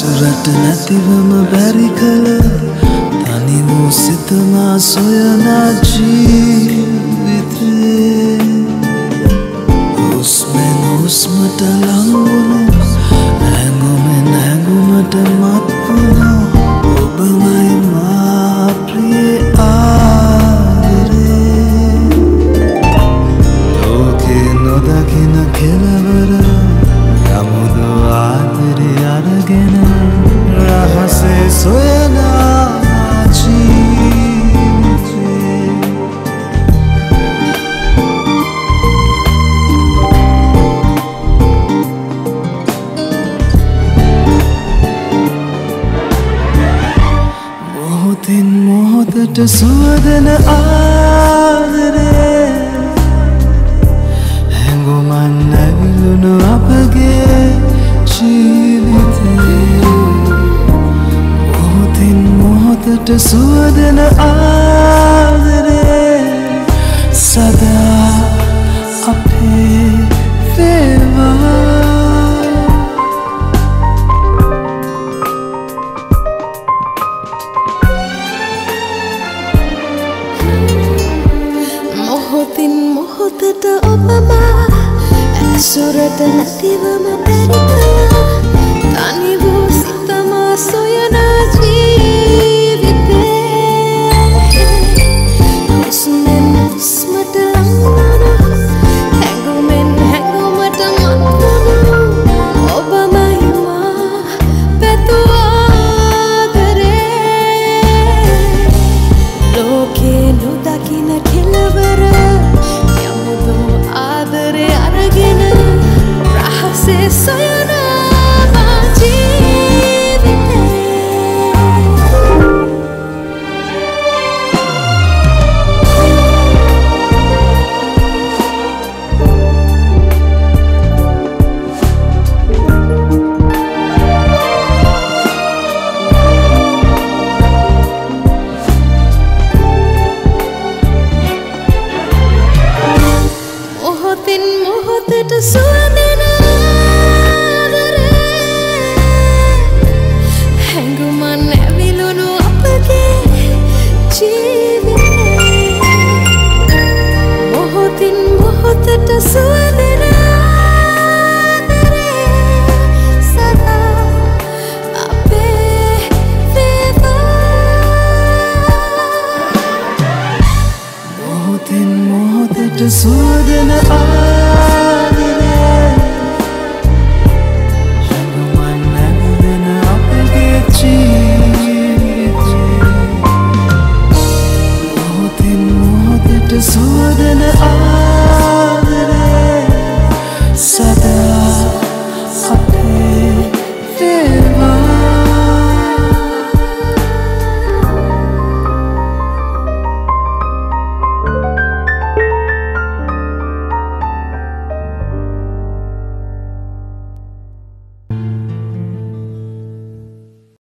ඇසුරට නැතිවම බැරි කළ තනි වූ සිතමා සොයනා ජීවිතේ හුස්මෙන් හුස්මට ලංවුණු හැඟුමෙන් හැඟුමට මත්වුණු ඔබමයි මා ප්‍රිය ආදරේ ලෝකේ නොදකින කෙලවර යමුදු ආදරේ අරගෙන රහසේ සොයනා ජීවිතේ මොහොතින් මොහොතට සුවදන ආදරේ හැඟුමන් නැවිලුණු අපගේ ජීවිතේ මොහොතින් මොහොතට සුවදන ආදරේ සදා අපේ වේවා මොහොතින් මොහොතට ඔබමා ඇසුරට නැතිවම බැරි කළා තනි වූ සිතමා සොයනා ජීවිතේ හුස්මෙන් හුස්මට ලංවුණු හැඟුමෙන් හැඟුමට මත්වුණු ඔබමයි මා පැතු ආදරේ ලෝකේ නොදකින කෙලවර යමුදු ආදරේ අරගෙන රහසේ සොයනා ජීවිතේ මොහොතින් මොහොතට සුවඳන ආදරේ හැඟුමන් ඇවිලුණු අපගේ ජීවිතේ මොහොතින් මොහොතට සුවඳන ආදරේ සදා අපේ වේවා මොහොතින් මොහොතට සුවදන